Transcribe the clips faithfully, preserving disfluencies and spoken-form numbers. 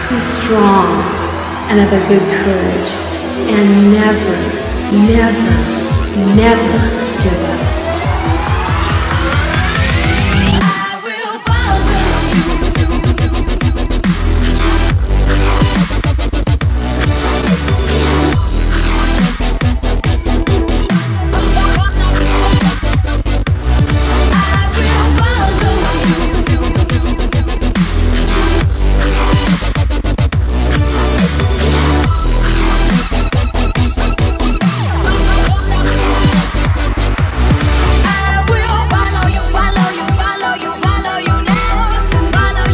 Be strong and of a good courage, and never, never, never give up. Follow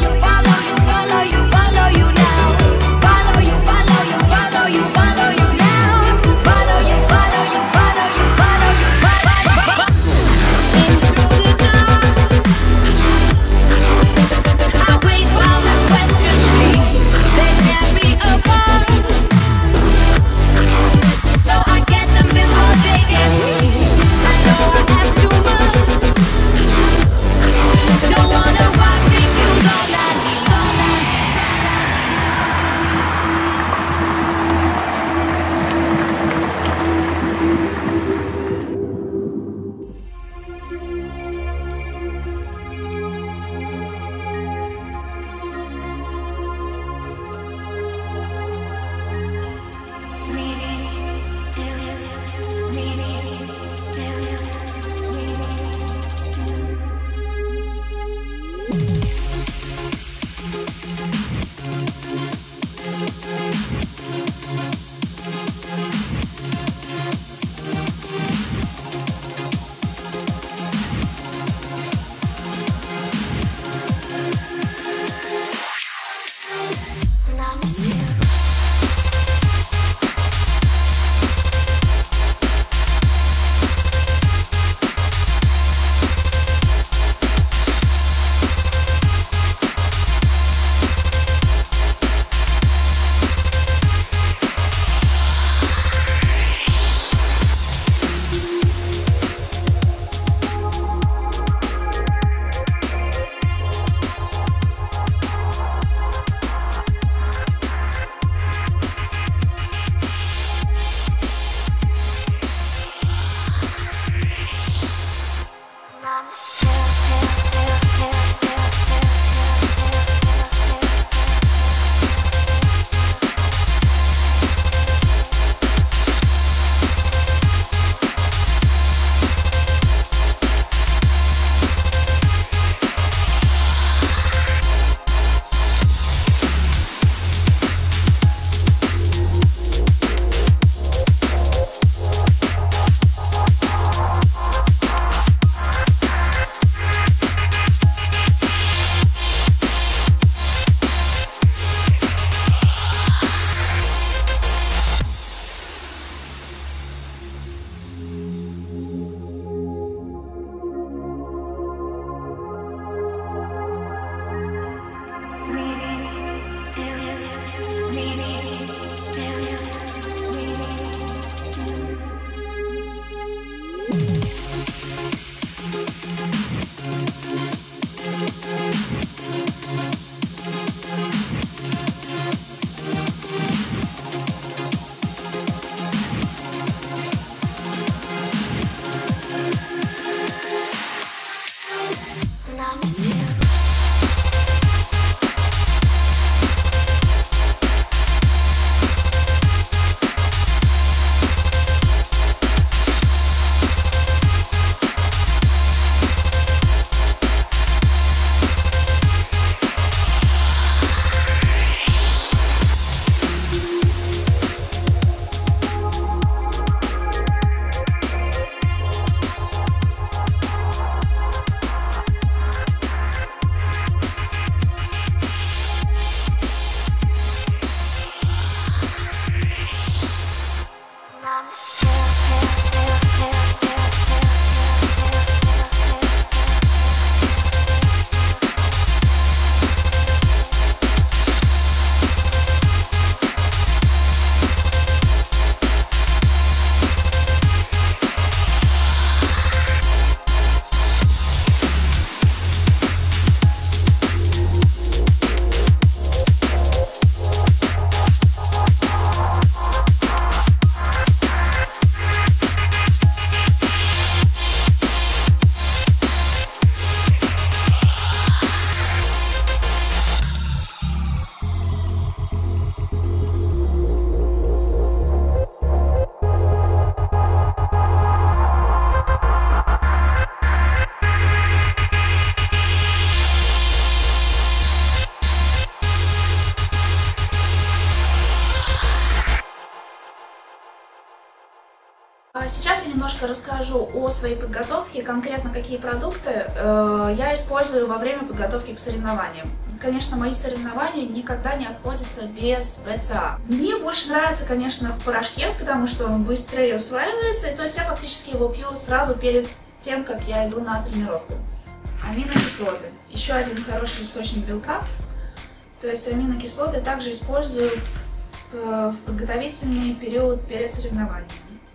Сейчас я немножко расскажу о своей подготовке, конкретно какие продукты э, я использую во время подготовки к соревнованиям. Конечно, мои соревнования никогда не обходятся без бэ цэ а. Мне больше нравится, конечно, в порошке, потому что он быстрее усваивается, и то есть я фактически его пью сразу перед тем, как я иду на тренировку. Аминокислоты. Еще один хороший источник белка. То есть аминокислоты также использую в, в подготовительный период перед соревнованием.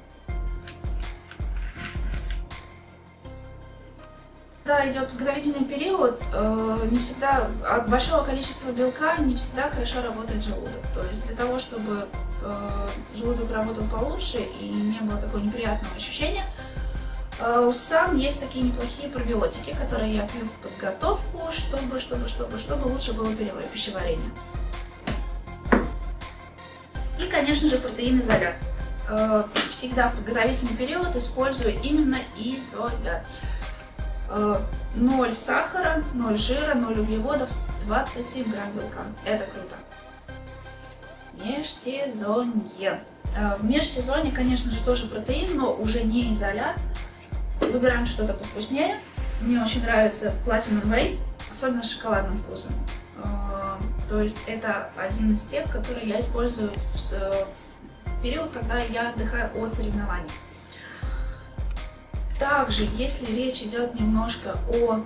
Когда идет подготовительный период, э, не всегда от большого количества белка не всегда хорошо работает желудок. То есть для того, чтобы э, желудок работал получше и не было такого неприятного ощущения, э, у САМ есть такие неплохие пробиотики, которые я пью в подготовку, чтобы, чтобы, чтобы, чтобы лучше было пищеварение. И, конечно же, протеин-изолят. Э, всегда в подготовительный период использую именно изолят. ноль сахара, ноль жира, ноль углеводов, двадцать семь грамм белка. Это круто. Межсезонье. В межсезонье, конечно же, тоже протеин, но уже не изолят. Выбираем что-то повкуснее. Мне очень нравится Platinum Whey, особенно с шоколадным вкусом. То есть это один из тех, которые я использую в период, когда я отдыхаю от соревнований. Также, если речь идет немножко о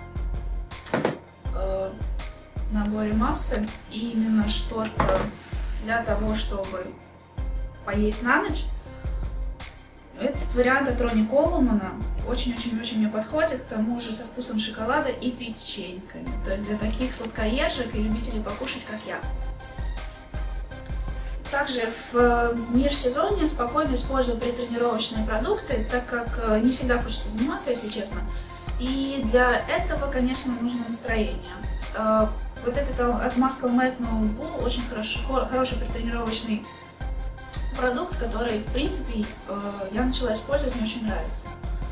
э, наборе массы, и именно что-то для того, чтобы поесть на ночь, этот вариант от Ронни Коллмана очень-очень-очень мне подходит, к тому же со вкусом шоколада и печеньками. То есть для таких сладкоежек и любителей покушать, как я. Также в межсезонье спокойно использую предтренировочные продукты, так как не всегда хочется заниматься, если честно. И для этого, конечно, нужно настроение. Вот этот от Muscle Mat No Bull очень хороший, хороший предтренировочный продукт, который, в принципе, я начала использовать, мне очень нравится.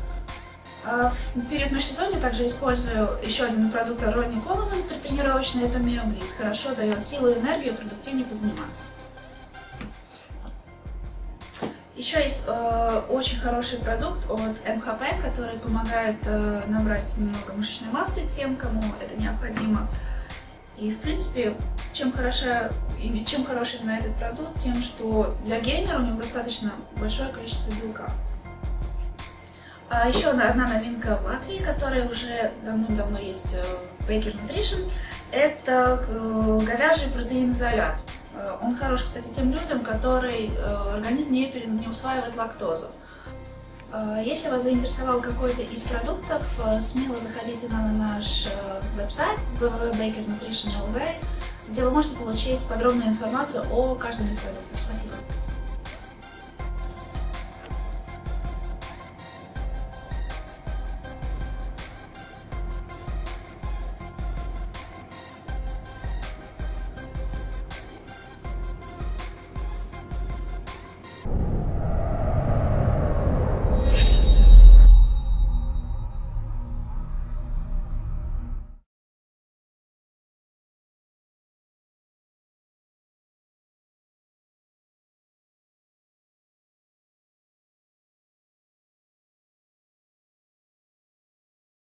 В период межсезонья также использую еще один продукт от Ронни Коллман, предтренировочный, это Миоглис. Хорошо дает силу и энергию, продуктивнее позаниматься. Еще есть э, очень хороший продукт от эм ха пэ, который помогает э, набрать немного мышечной массы тем, кому это необходимо. И в принципе, чем, хороша, чем хорош именно этот продукт, тем, что для гейнера у него достаточно большое количество белка. А еще одна новинка в Латвии, которая уже давным-давно есть в Baker Nutrition, это э, говяжий протеин-изолят. Он хорош, кстати, тем людям, которые э, организм не, не усваивает лактозу. Э, если вас заинтересовал какой-то из продуктов, э, смело заходите на наш э, веб-сайт дабл ю дабл ю дабл ю точка бейкер нутришн точка эл ви, где вы можете получить подробную информацию о каждом из продуктов. Спасибо.